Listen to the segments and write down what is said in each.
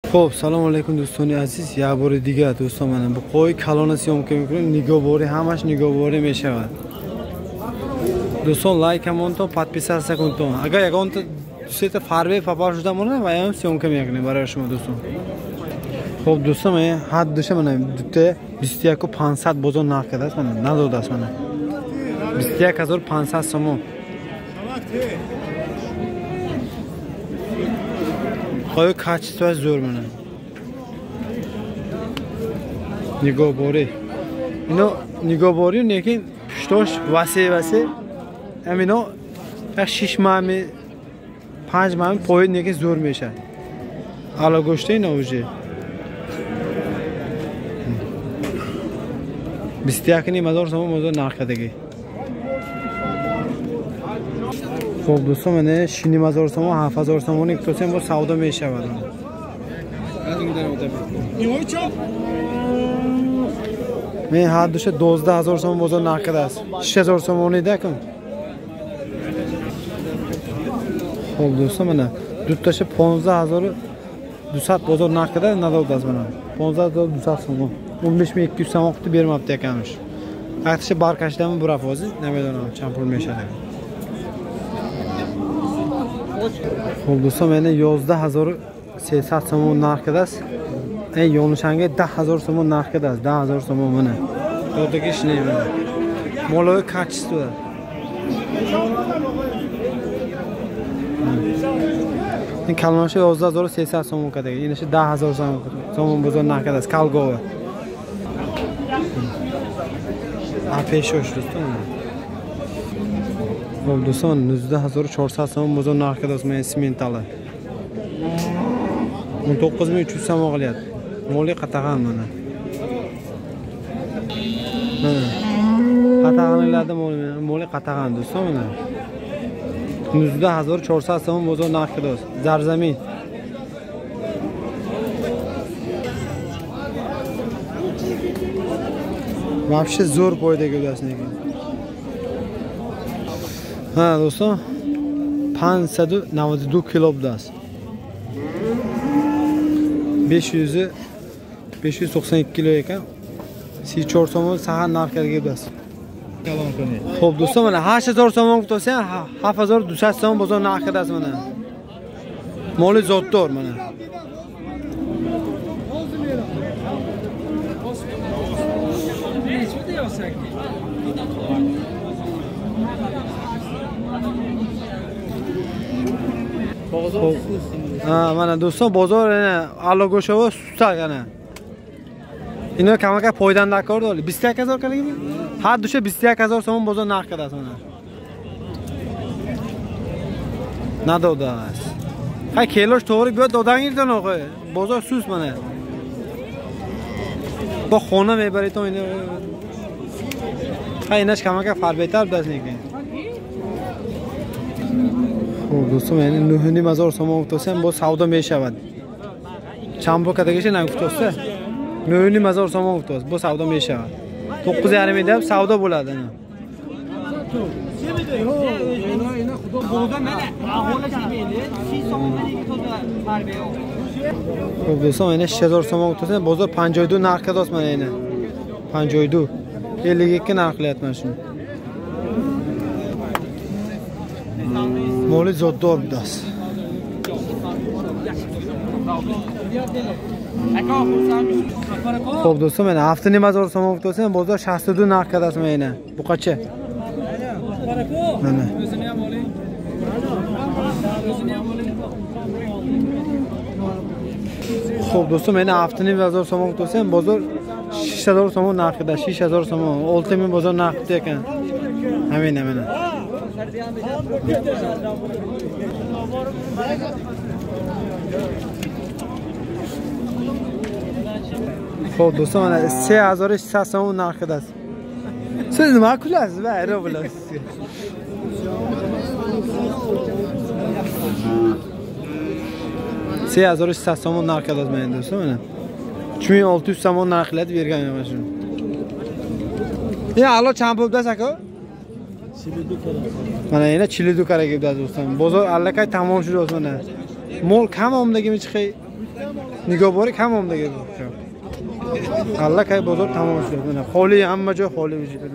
خب سلام علیکم دوستان عزیز. یک بار دیگه دوستان من با قوی کلان سیام که میکنم نگاه باری همش نگاه باری میشود. دوستان لایک همون تو подписаться سکون اگر یکان تو دوست فاربه پاپا شده مونه و هم سیام که میکنیم برای شما دوستان. خب دوستان من حد دوشه من دوته 21500 بازار نرخ کرده است من نداده است من 21500 سوم. خواهی کچی توش زور منه نگاه باری اینا نگاه باری نیکن پشتاش وسیع امینا یک 6 ماه 5 ماه پایید نیکن زور میشه علا گوشته اینا اوجه 21,000 سوم موضوع نرخ کردگی. خب دوستان من 6,000 سوم 7,000 سوم یک توسیم با سودا میشود. من حد دوشه 12,000 سوم بازار نرخ کرده است 6,000 سوم دیدم. خب دوستان من دو تاشه 15,200 بازار نرخ کرده نداده است من 15,200 سوم 15,200 سوم وقتی برم ابتدا کمش وقتش بارکشیدم برا فازی نمیدونم چند پول میشه. خب دوستان من 11,300 سوم نرخ کرده است. این یونشنگه 10,000 سوم نرخ کرده است 10,000 سوم منه دادگیش نمیده مولای کچیست داره. این کلمه‌اش 11,300 سوم کرده اینش 10,000 سوم بزرگ نرخ کرده است کلگاوه پیشوش دوستان. خب دوستان 19,400 سوم بزرگ نرخ کرده است من سیمنتاله 19,300 سوم غلیت مولی قطعان منه قطعان ایلاده مولی قطعان دوستان منه 19,400 سوم بزرگ نرخ کرده است زرزمین вообще زور پایده گل است نگه. ها دوستان 592 کیلو است 591 کیلو یکم 34 سوم سهر نرخ کرده است. خب دوستان من 8,000 سوم گفتم 7,200 سوم بازار نرخ کرده است من مال زوددار من. من دوستان بازار علا گوشه و سوسته کنه اینا کمک پایدن نکار داری 21,000 کنه هر دوشه 21,000 سوم بازار نرخ کرده است من نداده است. های کیلوش طوری بیاد دادن گیردن آقا بازار سوس منه با خونه میبری تو اینه های اینش کمک فر بهتر دست نیکن. خب دوستان یعنی 9,500 سوم افتاسم با سودا میشود چند با کدگیش نگفتاسته 9,500 سوم افتاس با سودا میشود 9,000 میدم سودا بولاده نه. خب دوستان یعنی 6,000 سوم افتاسم بازار 52 نرخ کرده است من اینه 52 51 که نرخ لیت منشون مولی زوددار بوده است. خب دوستان من 7,500 سوم افتاسم بازار 62 نرخ کرده است من اینه بقا چه نه خب دوستان من 7,500 سوم افتاسم بازار 6,000 سوم نرخ کرده 6,000 سوم اولتی من بازار نرخ کرده کن همینه منه. خب دوستان من 3,600 سوم نرخ کرده است. سیز معقول است و ایرا بلاست 3,600 سوم نرخ کرده است من دوستان من چون 600 سوم نرخ کرده بیرگم میمشون این حالا چند پول دست اکا؟ من اینا 42 کرده دوستان بازار الکای تمام شده است من مول کم آمدگی میچخی Nigah bori hamomdagi. Allah kay bozor tamom shud. Mana xoli hamma joy xoli vujud.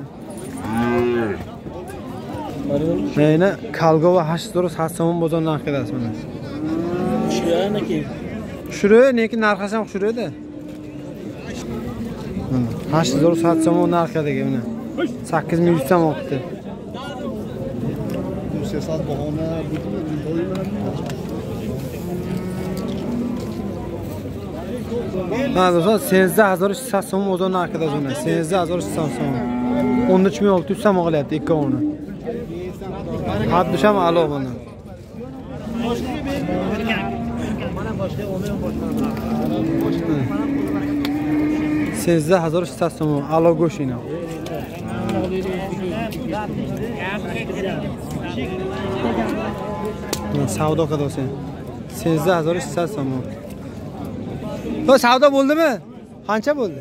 Mana Kalgova 800 so'm bozor narxidasiz mana. Shuraya neki narxasi ham shurada. 800 so'm narxidagi mana. 8100 so'm olibdi. Sesat bahona Ha, do'stlar, 13300 so'm o'zini narxida zona. 13300 so'm. 13600 so'm olyapti ikkovini. Haddisham a'lo buni. Sizda 1300 so'm a'lo go'shina. Savdo qadosi. Sizda 1300 so'm. Bu savdo bo'ldimi? Qancha bo'ldi?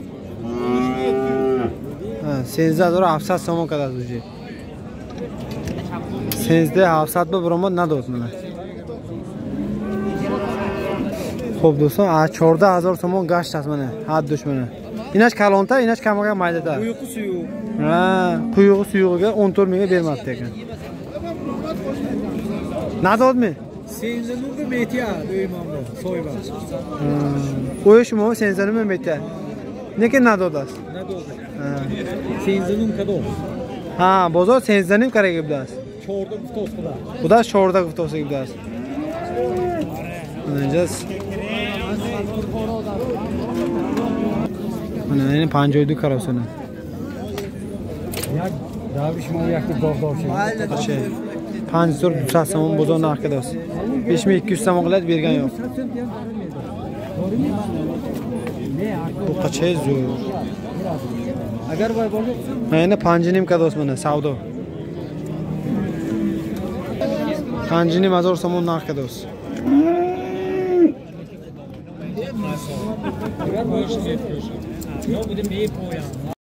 Ha, 10700 so'm kadar уже. 10700 biromad nadoz mana. Xo'p do'stlar, 14000 so'm gasht tas mana. Had dushmani. Inash kalonta, inash kamaga maydada. Quyuqi suyuq. Ha, quyug'i suyug'iga 14 mingga bermabdi ekan. Nadodmi? Senzanumga metya do'ymamda, so'yba. Qo'yishmi, senzanumga metya. Lekin nadodas. Nadoda. Ha. Senzanum kado. Ha, bozor senzanim kerak ibdas. Chorda gufto'sida. Bu da chorda gufto'si ibdas. Mana endi panjoydi karosini. Yak davish mo yakni dog'doshi. Qancha? 500 so'm bozor narxidas. 5200 so'm qiladi bergan yo'q. Bu qancha zo'r. Agar voy bo'lsa, Mana panjinim kados mana savdo. Panjinim 1000 so'm narxidas. agar voy ishga ketsa, yo'q, bu dem